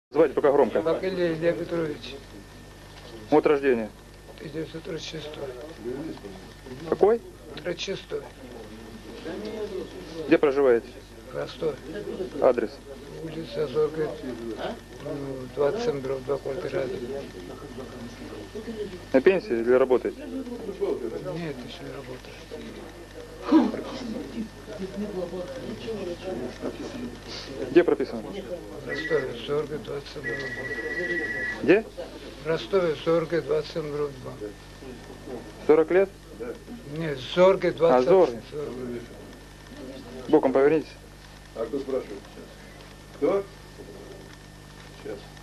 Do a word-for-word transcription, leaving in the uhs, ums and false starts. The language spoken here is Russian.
Звать пока громко. Бакалей Илья Петрович. Год рождения. тысяча девятьсот тридцать шестой. Какой? тридцать шестой. Где проживаете? Ростов. Адрес. Улица Зорга, ну, двадцать семь, дробь два, квартира один. На пенсии или работаете? Нет, еще не работаю. Где прописано? В Ростове, Зорга, двадцать семь, дробь два. Где? В Ростове, Зорга, двадцать семь, дробь два. сорок лет? Нет, Зорга, двадцать семь. А, Зорга. Боком повернитесь. А кто спрашивает? Кто? Сейчас.